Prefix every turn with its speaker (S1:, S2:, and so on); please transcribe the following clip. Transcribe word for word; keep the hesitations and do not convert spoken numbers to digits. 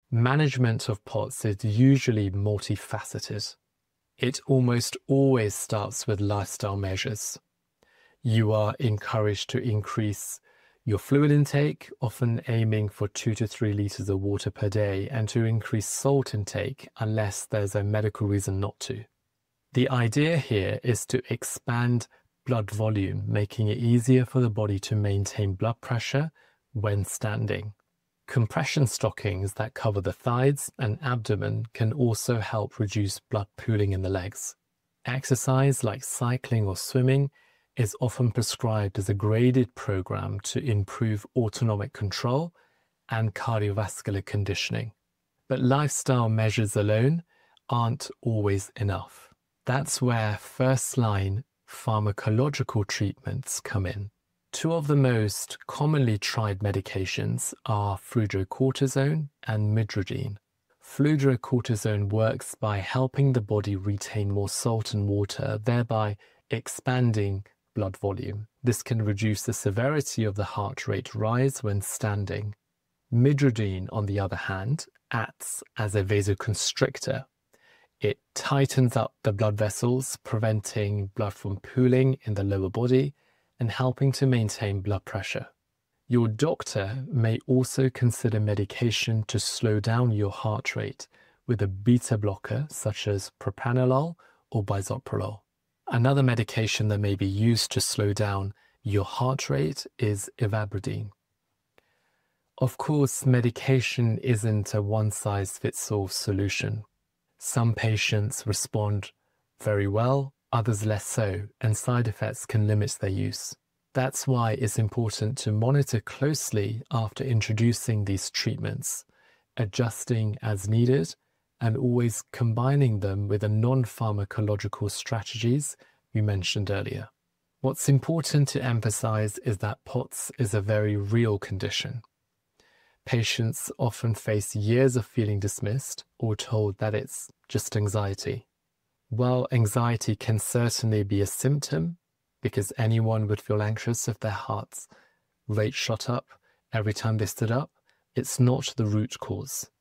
S1: Management of P O T S is usually multifaceted. It almost always starts with lifestyle measures. You are encouraged to increase your fluid intake, often aiming for two to three litres of water per day, and to increase salt intake unless there's a medical reason not to. The idea here is to expand blood volume, making it easier for the body to maintain blood pressure when standing. Compression stockings that cover the thighs and abdomen can also help reduce blood pooling in the legs. Exercise like cycling or swimming is often prescribed as a graded program to improve autonomic control and cardiovascular conditioning. But lifestyle measures alone aren't always enough. That's where first-line pharmacological treatments come in. Two of the most commonly tried medications are fludrocortisone and midodrine. Fludrocortisone works by helping the body retain more salt and water, thereby expanding blood volume. This can reduce the severity of the heart rate rise when standing. Midodrine, on the other hand, acts as a vasoconstrictor. It tightens up the blood vessels, preventing blood from pooling in the lower body and helping to maintain blood pressure. Your doctor may also consider medication to slow down your heart rate with a beta blocker such as propranolol or bisoprolol. Another medication that may be used to slow down your heart rate is ivabradine. Of course, medication isn't a one-size-fits-all solution. Some patients respond very well, others less so, and side effects can limit their use. That's why it's important to monitor closely after introducing these treatments, adjusting as needed, and always combining them with the non-pharmacological strategies we mentioned earlier. What's important to emphasize is that P O T S is a very real condition. Patients often face years of feeling dismissed or told that it's just anxiety. While anxiety can certainly be a symptom, because anyone would feel anxious if their heart's rate shot up every time they stood up, it's not the root cause.